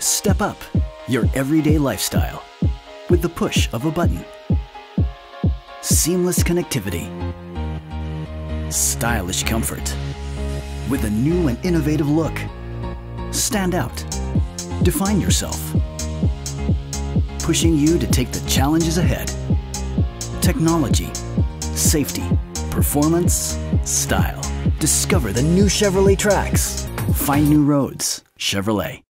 Step up your everyday lifestyle with the push of a button. Seamless connectivity. Stylish comfort. With a new and innovative look. Stand out. Define yourself. Pushing you to take the challenges ahead. Technology, safety, performance, style. Discover the new Chevrolet Trax. Find new roads. Chevrolet.